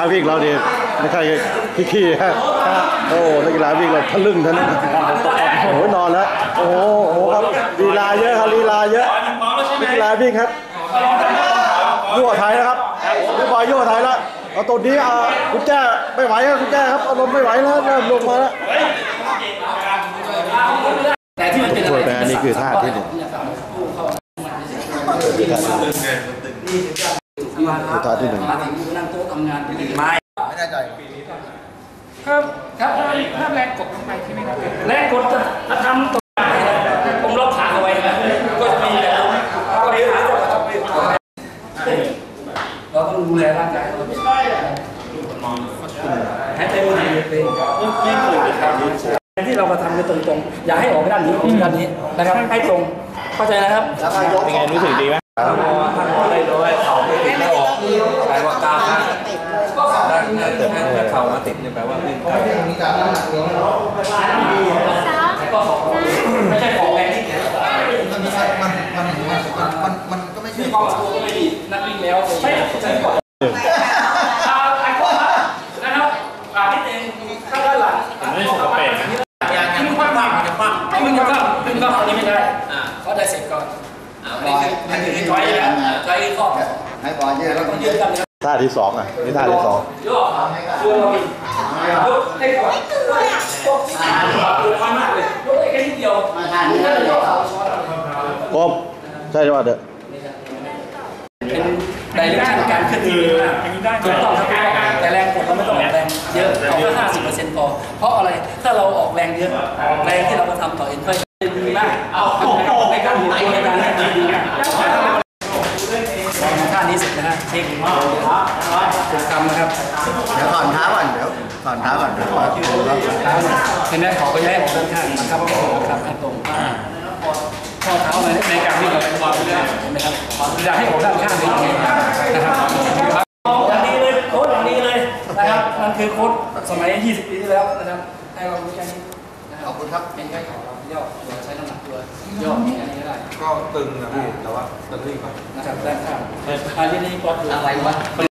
วิ่งเราเนี่ยไม่ใช่ขี้ฮะโอ้นักกีฬาวิ่งเราทะลึ่งท่านโอ้โหนอนแล้วโอ้โหครับลีลาเยอะครับลีลาเยอะนักกีฬาวิ่งครับยั่วไทยนะครับไม่บอยยั่วไทยแล้วเอาตัวนี้คุณแจ้ไม่ไหวครับคุณแจ้ครับอารมณ์ไม่ไหวแล้วเริ่มลงมาแล้วแต่ที่มันเป็นอะไรแต่นี่คือท่าที่หนึ่งท่าที่หนึ่งนั่งโต๊ะทำงานไม่แน่ใจครับถ้าแรงกดลงไปที่ไม่ได้แรงกดจะทำตัวผมล็อกขาเอาไว้ก็จะมีแล้วก็เดี๋ยวเราต้องดูแลร่างกายเราให้เต็มที่เป็นที่เรามาทำกันตรงๆอย่าให้ออกด้านนี้ออกด้านนี้นะครับให้ตรงเข้าใจนะครับเป็นไงรู้สึกดีไหมถ้าได้ด้วยเข่าไม่ติดแล้วออกแปลว่ากล้ามถ้าเข่ามาติดเนี่ยแปลว่าลื่นกล้ามไม่ใช่ของแรงที่มันก็ไม่ใช่ความตัวไม่ดีนักวิ่งแล้วไม่ใช่ก่อนนะครับนิดนึงข้างด้านหลังไม่ใช่เป๊ะนะขึ้นคว่ำมันจะคว่ำขึ้นก็อันนี้ไม่ได้เขาได้เสร็จก่อนอันนี้คือจอยนะจอยข้อให้บอลเยอะแล้วก็ยืดกันท่าที่สองนี่ท่าที่สองย่อตัวเรายกให้ก่อนยกมากเลยยกแค่นิดเดียวกบใช่ไหมเด้อเป็นไดเรกชันการขึ้นที่ถูกต้องครับแต่แรงกดเราไม่ต้องออกแรงเยอะเอาแค่50%พอเพราะอะไรถ้าเราออกแรงเยอะแรงที่เราก็ทำต่อเอ็นค่อยดีมากในการหมุนในการให้ดีมากท่านี้เสร็จนะฮะเช็คถูกทำนะครับเดี๋ยวถอนเท้าก่อนเดี๋ยวถอนเท้าก่อนเดี๋ยวขอชื่อแล้วเท้าเนี่ยเห็นไหมขอไปแยกออกด้านข้างนะครับให้ตรงข้อเท้าในการที่เราวางไปเลยนะครับอยากให้ออกด้านข้างนี้นะครับอย่างนี้เลยโค้ดอย่างนี้เลยนะครับนั่นคือโค้ดสมัย20 ปีที่แล้วนะครับให้เรารู้แค่นี้ขอบคุณครับเป็นแค่ของเราย่อใช้น้ำหนักตัวย่ออย่างนี้ได้ก็ตึงนะพี่แต่ว่าตึงนี่ก่อนนะครับด้านข้างอันนี้ก็คืออะไรวะ